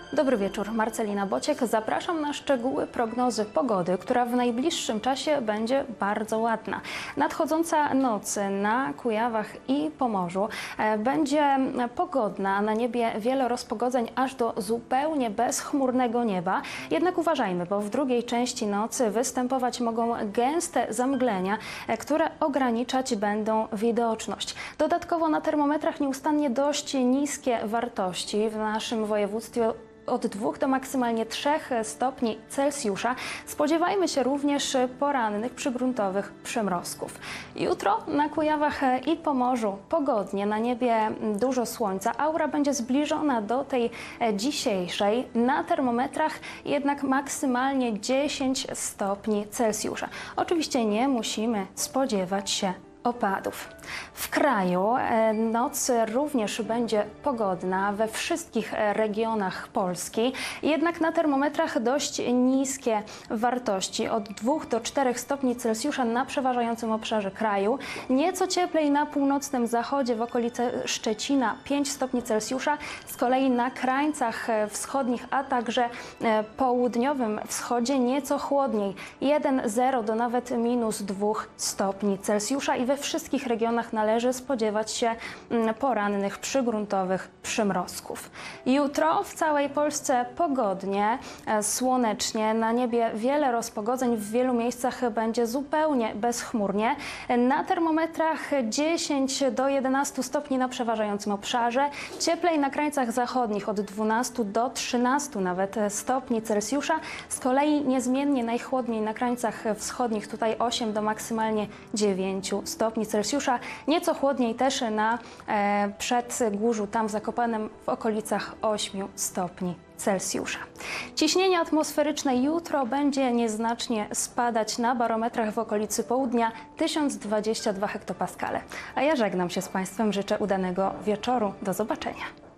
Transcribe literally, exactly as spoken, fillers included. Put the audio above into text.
Dobry wieczór, Marcelina Bociek. Zapraszam na szczegóły prognozy pogody, która w najbliższym czasie będzie bardzo ładna. Nadchodząca noc na Kujawach i Pomorzu będzie pogodna. Na niebie wiele rozpogodzeń aż do zupełnie bezchmurnego nieba. Jednak uważajmy, bo w drugiej części nocy występować mogą gęste zamglenia, które ograniczać będą widoczność. Dodatkowo na termometrach nieustannie dość niskie wartości w naszym województwie. Od dwóch do maksymalnie trzech stopni Celsjusza. Spodziewajmy się również porannych przygruntowych przymrozków. Jutro na Kujawach i Pomorzu pogodnie, na niebie dużo słońca. Aura będzie zbliżona do tej dzisiejszej. Na termometrach jednak maksymalnie dziesięć stopni Celsjusza. Oczywiście nie musimy spodziewać się opadów. W kraju noc również będzie pogodna we wszystkich regionach Polski, jednak na termometrach dość niskie wartości, od dwóch do czterech stopni Celsjusza na przeważającym obszarze kraju. Nieco cieplej na północnym zachodzie, w okolicy Szczecina pięć stopni Celsjusza, z kolei na krańcach wschodnich, a także południowym wschodzie nieco chłodniej, jeden zero do nawet minus dwóch stopni Celsjusza i we wszystkich regionach należy spodziewać się porannych przygruntowych przymrozków. Jutro w całej Polsce pogodnie, słonecznie, na niebie wiele rozpogodzeń, w wielu miejscach będzie zupełnie bezchmurnie. Na termometrach dziesięć do jedenastu stopni na przeważającym obszarze, cieplej na krańcach zachodnich od dwunastu do trzynastu nawet stopni Celsjusza, z kolei niezmiennie najchłodniej na krańcach wschodnich, tutaj osiem do maksymalnie dziewięciu stopni Celsjusza, nieco chłodniej też na e, Przedgórzu, tam w Zakopanem w okolicach ośmiu stopni Celsjusza. Ciśnienie atmosferyczne jutro będzie nieznacznie spadać, na barometrach w okolicy południa tysiąc dwadzieścia dwa hektopaskale. A ja żegnam się z Państwem, życzę udanego wieczoru. Do zobaczenia.